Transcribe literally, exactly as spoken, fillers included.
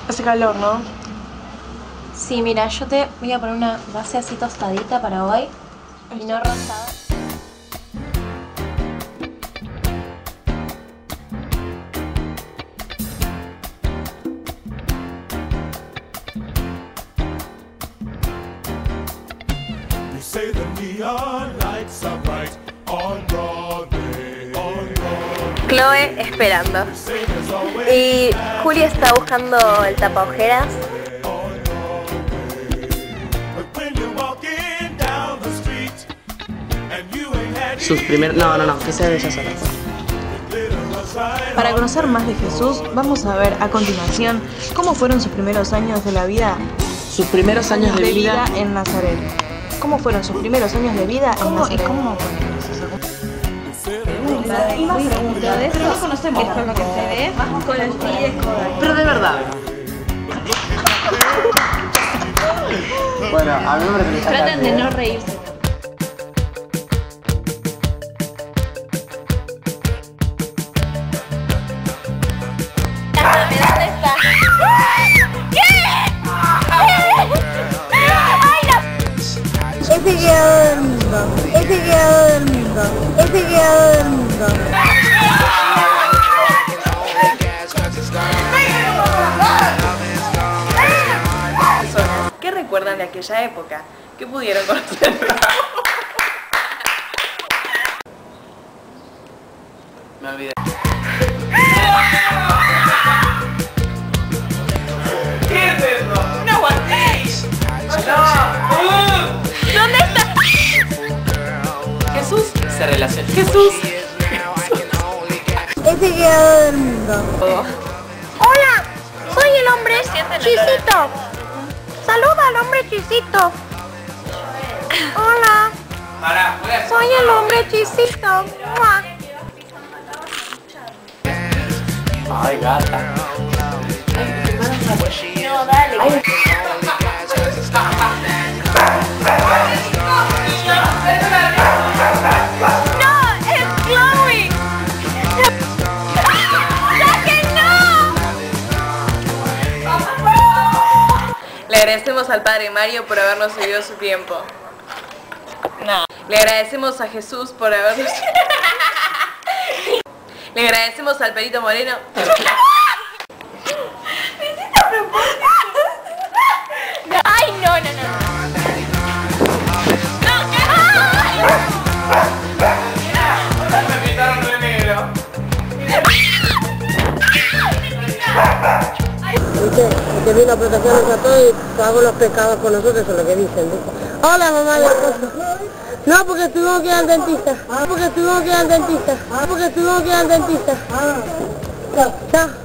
Hace calor, ¿no? Sí, mira, yo te voy a poner una base así tostadita para hoy y no rosada. Say the neon lights are bright on Broadway, on Broadway. Chloe esperando. Y Julia está buscando el tapaojeras. Sus primeros... No, no, no, que sea de ella sola. Para conocer más de Jesús, vamos a ver a continuación cómo fueron sus primeros años de la vida. Sus primeros años de, de vida... vida en Nazaret. ¿Cómo fueron sus primeros años de vida en Nazaret? ¿Y cómo? Pero de eso no conocemos esto es lo que se ve con el pie escolar. Pero de verdad. Bueno, a mí me parece. Traten de no reírse. ¿Dónde está? Ese quedó dormido, ese quedó dormido, ese quedó dormido. ¿Qué recuerdan de aquella época? ¿Qué pudieron conocer? Me olvidé. ¿Qué es eso? ¡No aguantéis! ¿Dónde está? Jesús Se relaciona. Jesús Ese quedó dormido. Hola, soy el hombre Chisito. Saluda al hombre Chisito. Hola, soy el hombre Chisito. ¡Mua! Ay, gata. No, dale. Ay. Le agradecemos al Padre Mario por habernos cedido su tiempo. No. Le agradecemos a Jesús por habernos... Le agradecemos al Perito Moreno. Ay, no, no, no. Me pintaron de negro. Dice que vino a protegernos a todos y pagó los pecados por nosotros, eso es lo que dicen. Dice. Hola, mamá de esposo. No, porque tuvimos que ir al dentista. Porque tuvimos que ir al dentista. Porque tuvimos que ir al dentista. Chao.